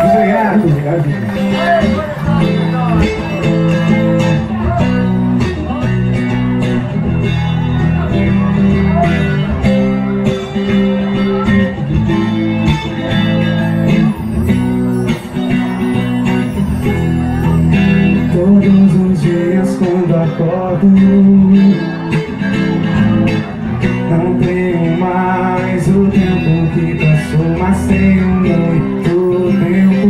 Obrigado. Todos os dias quando acordo, não tenho mais o tempo que passou, mas tenho muito tempo.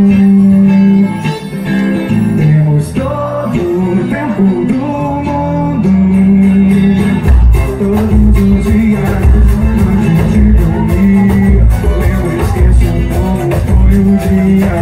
Temos todo o tempo do mundo. Todos os dias antes de dormir, eu esqueço como foi o dia.